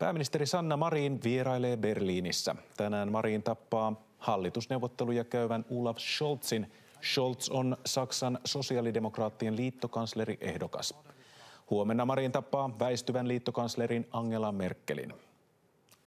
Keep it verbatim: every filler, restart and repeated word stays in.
Pääministeri Sanna Marin vierailee Berliinissä. Tänään Marin tappaa hallitusneuvotteluja käyvän Olaf Scholzin. Scholz on Saksan sosiaalidemokraattien liittokansleri ehdokas. Huomenna Marin tappaa väistyvän liittokanslerin Angela Merkelin.